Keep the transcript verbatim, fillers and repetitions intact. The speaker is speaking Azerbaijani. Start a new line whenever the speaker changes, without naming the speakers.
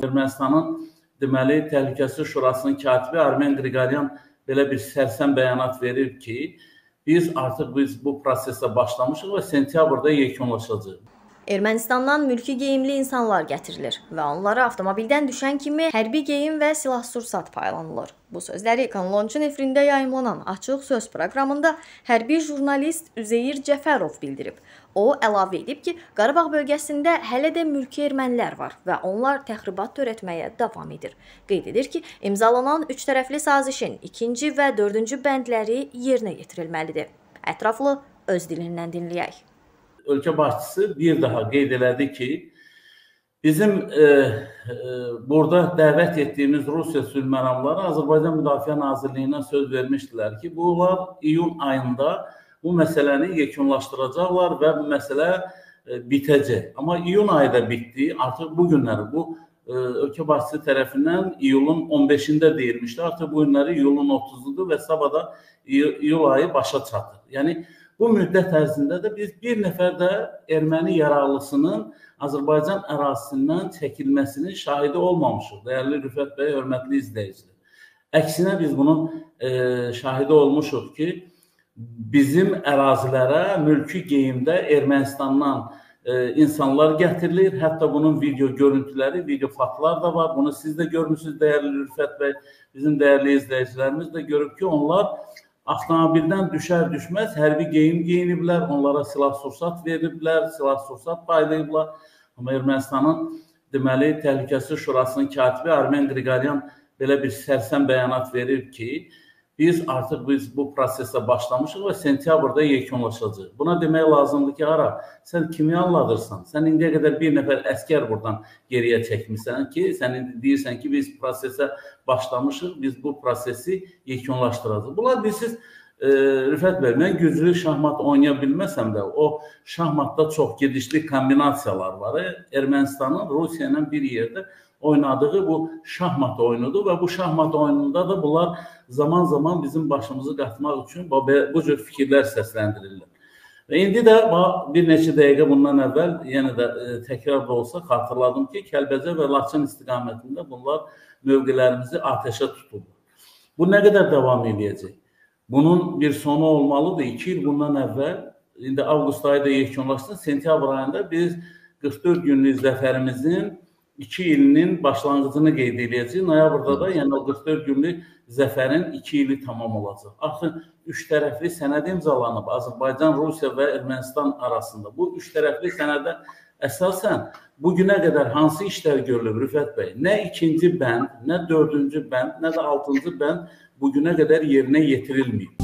Ermənistanın deməli Təhlükəsizlik Şurasının katibi Armen Qriqoryan belə bir sərsəm bəyanat verir ki, biz artıq biz bu prosesə başlamışıq və sentyabrda yekunlaşacaq.
Ermənistandan mülki geyimli insanlar gətirilir və onlara avtomobildən düşən kimi hərbi geyim və silah-sursat paylanılır. Bu sözləri Kanal on efirində yayımlanan Açıq Söz proqramında hərbi jurnalist Üzeyir Cəfərov bildirib. O, əlavə edib ki, Qarabağ bölgəsində hələ də mülki ermənilər var və onlar təxribat törətməyə davam edir. Qeyd edir ki, imzalanan üç tərəfli sazişin ikinci və dördüncü bəndləri yerinə yetirilməlidir. Ətraflı öz dilindən dinləyək.
Ölkə başçısı bir daha qeyd elədi ki, bizim e, e, burada dəvət etdiyimiz Rusiya sülhməramları Azərbaycan Müdafiə Nazirliyinə söz vermişdilər ki, bunlar iyun ayında bu məsələni yekunlaşdıracaqlar və bu məsələ e, bitəcək. Amma iyun ayı da bitdi, artıq bu günləri bu e, ölkə başçısı tərəfindən iyulun on beşində deyilmişdi, artıq bu günləri iyulun otuzundadır və sabahda iyul ayı başa çatır. Yəni, bu müddət ərzində də biz bir nəfər də erməni yararlısının Azərbaycan ərazisindən çəkilməsinin şahidi olmamışıq. Dəyərli Rüfət bəy, hörmətli izləyicilər. Əksinə biz bunun e, şahidi olmuşuq ki, bizim ərazilərə mülki geyimdə Ermənistandan e, insanlar gətirilir. Hətta bunun video görüntüləri, video faktlar da var. Bunu siz də görmüşsünüz, dəyərli Rüfət bəy. Bizim dəyərli izləyicilərimiz də görüb ki, onlar avtomobildən düşər-düşməz hərbi geyim geyiniblər, onlara silah-sursat veriblər, silah-sursat paylayıblar. Amma Ermənistanın deməli Təhlükəsizlik Şurasının katibi Armen Qriqoryan belə bir sərsəm bəyanat verir ki, biz artıq biz bu prosesə başlamışıq və sentyabrda yekunlaşacaq. Buna demək lazımdır ki, ara, sən kimi anladırsan? Sən indiyə qədər bir nəfər əskər buradan geriyə çəkmişsən ki, sən indi deyirsən ki, biz prosesə başlamışıq, biz bu prosesi yekunlaşdıracaq. Bunlar bilirsiniz, e, Rüfət bəy, mən güclü şahmat oynaya bilməsəm də, o şahmatda çox gedişli kombinasiyalar var. Ermənistanın Rusiya ilə bir yerdə oynadığı bu şahmat oyunudur və bu şahmat oyununda da bunlar zaman-zaman bizim başımızı qatmaq üçün bu cür fikirlər səsləndirirlər. Və indi də bir neçə dəqiqə bundan əvvəl, yenə də e, təkrar da olsa xatırladım ki, Kəlbəcər və Laçın istiqamətində bunlar mövqelərimizi atəşə tutulur. Bu nə qədər davam edəcək? Bunun bir sonu olmalıdır. İki il bundan əvvəl, indi avqust ayı da yekunlaşsın, sentyabr ayında biz qırx dörd günlük zəfərimizin iki ilinin başlanğıcını qeyd edəcəyik. Noyabrda da, yəni o qırx dörd günlük zəfərin iki ili tamam olacaq. Artıq üç tərəfli sənəd imzalanıb Azərbaycan, Rusiya və Ermənistan arasında. Bu üç tərəfli sənədə əsasən bugünə qədər hansı işlər görülüb Rüfət bəy? Nə ikinci bənd, nə dördüncü bənd, nə də altıncı bənd bugünə qədər yerinə yetirilməyib.